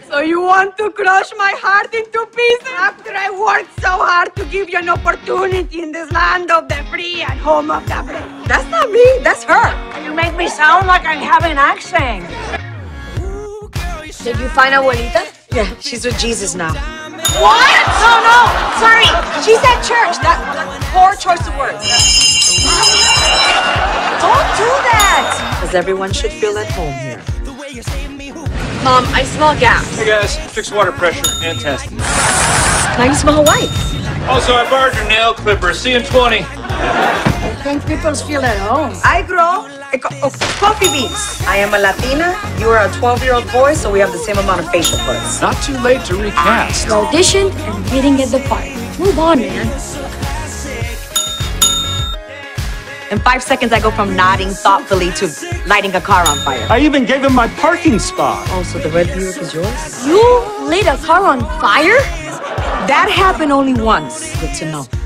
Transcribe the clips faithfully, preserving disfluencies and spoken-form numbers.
So you want to crush my heart into pieces after I worked so hard to give you an opportunity in this land of the free and home of the brave? That's not me, that's her. You make me sound like I have an accent. Did you find Abuelita? Yeah, she's with Jesus now. What? No, no, sorry. She's at church. That, that poor choice of words. Don't do that. Because everyone should feel at home here. Mom, I smell gas. Hey guys, fix water pressure and test. Now you smell Hawaii. Also, I borrowed your nail clipper. See you in twenty. I think people feel at home. I grow a co oh, coffee beans. I am a Latina. You are a twelve-year-old boy, so we have the same amount of facial foods. Not too late to recast. You auditioned and we didn't get the part. Move on, man. In five seconds, I go from nodding thoughtfully to lighting a car on fire. I even gave him my parking spot. Oh, so the red Buick is yours? You lit a car on fire? That happened only once. Good to know.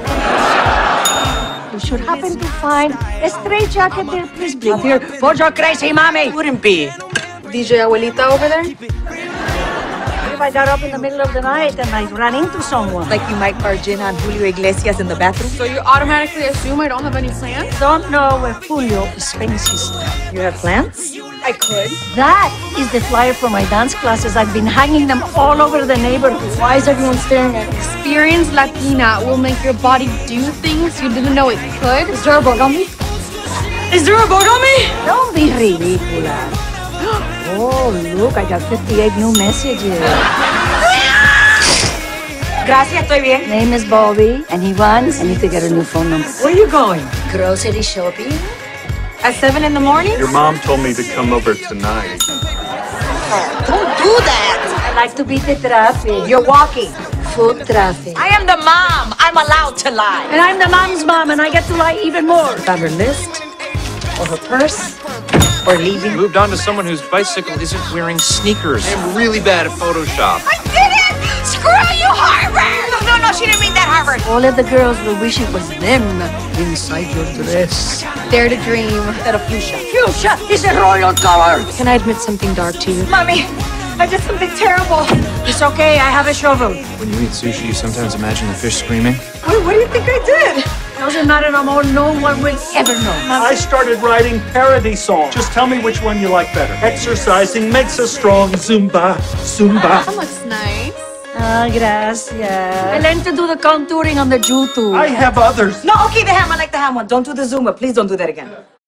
You should happen to find a straight jacket there, please bring here for your crazy mommy. Wouldn't be. D J Abuelita over there? If I got up in the middle of the night and I ran into someone. Like you might barge in on Julio Iglesias in the bathroom? So you automatically assume I don't have any plans? Don't know where Julio spends his time. You have plans? I could. That is the flyer for my dance classes. I've been hanging them all over the neighborhood. Why is everyone staring at me? Experienced Latina will make your body do things you didn't know it could. Is there a boat on me? Is there a boat on me? Don't be ridiculous. Oh, look, I got fifty-eight new messages. Gracias, estoy bien. Name is Bobby, and he wants, I need to get a new phone number. Where are you going? Grocery shopping? At seven in the morning? Your mom told me to come over tonight. Don't do that. I like to beat the traffic. You're walking. Food traffic. I am the mom. I'm allowed to lie. And I'm the mom's mom, and I get to lie even more. Got her list, or her purse, or leaving. Moved on to someone whose bicycle isn't wearing sneakers. I'm really bad at Photoshop. I did it! Screw you, Harvard! No, no, no, she didn't mean that, Harvard. All of the girls will wish it was them inside your dress. Dare to dream. Instead of fuchsia. Fuchsia is a royal color. Can I admit something dark to you? Mommy, I did something terrible. It's okay, I have a shovel. When you eat sushi, you sometimes imagine the fish screaming. What, what do you think I did? Doesn't matter no more, no one will ever know. I started writing parody songs. Just tell me which one you like better. Exercising makes us strong. Zumba, Zumba. That looks nice. Ah, gracias. I learned to do the contouring on the YouTube. I have others. No, okay, the ham. I like the ham one. Don't do the Zumba. Please don't do that again.